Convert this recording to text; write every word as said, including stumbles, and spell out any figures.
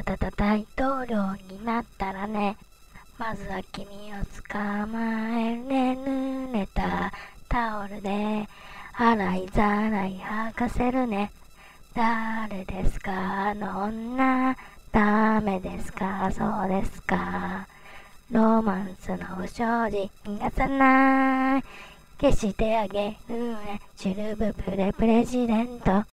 たたた大統領になったらね、まずは君を捕まえるね。濡れたタオルで洗いざらい履かせるね。誰ですかあの女、ダメですかそうですか。ロマンスの不祥事逃がさない。消してあげるね。シルブプレプレジデント。